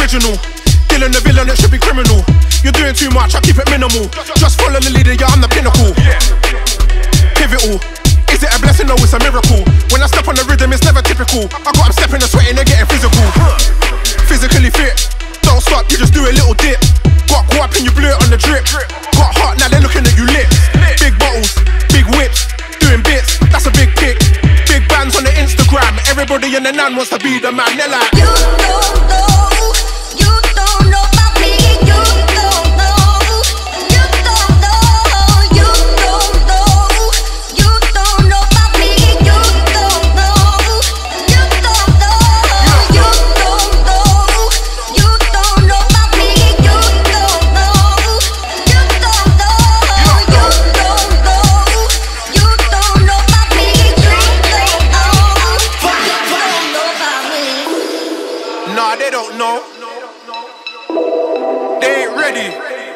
original. Dylan the villain, it should be criminal. You're doing too much, I keep it minimal. Just follow the leader, yeah, I'm the pinnacle. Pivotal. Is it a blessing or it's a miracle? When I step on the rhythm, it's never typical. I got them stepping and sweating and getting physical. Physically fit, don't stop, you just do a little dip. Got caught up and you blew it on the drip. Got heart, now they're looking at you lit. Big bottles, big whips, doing bits, that's a big pick. Big bands on the Instagram, everybody in the nan wants to be the man. They're like, you don't know about me. You don't know, you don't know, you don't know, you don't know about me. You don't know, you don't know, you don't know, you don't know about me. You don't know, you don't know, you don't know, you don't know about me. You don't know about me. Nah, they don't know. They ain't ready.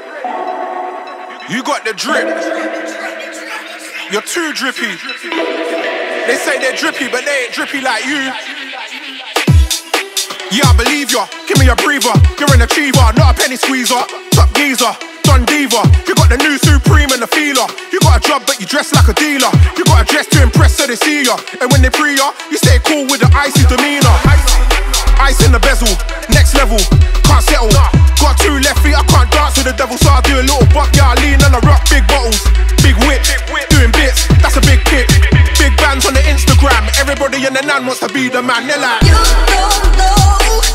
You got the drip. You're too drippy. They say they're drippy, but they ain't drippy like you. Yeah, I believe ya. Give me a breather. You're an achiever, not a penny squeezer. Top geezer, Don Diva. You got the new Supreme and the feeler. You got a job, but you dress like a dealer. You got a dress to impress, so they see ya. And when they pre ya, you stay cool with the icy demeanor. Ice in the bezel, next level, can't settle. Got 2 left feet, I can't dance with the devil, so I do a little bump. Yeah, I lean and I rock big bottles, big whip, doing bits, that's a big kick. Big bands on the Instagram, everybody in the nan wants to be the man. They're like, you don't know.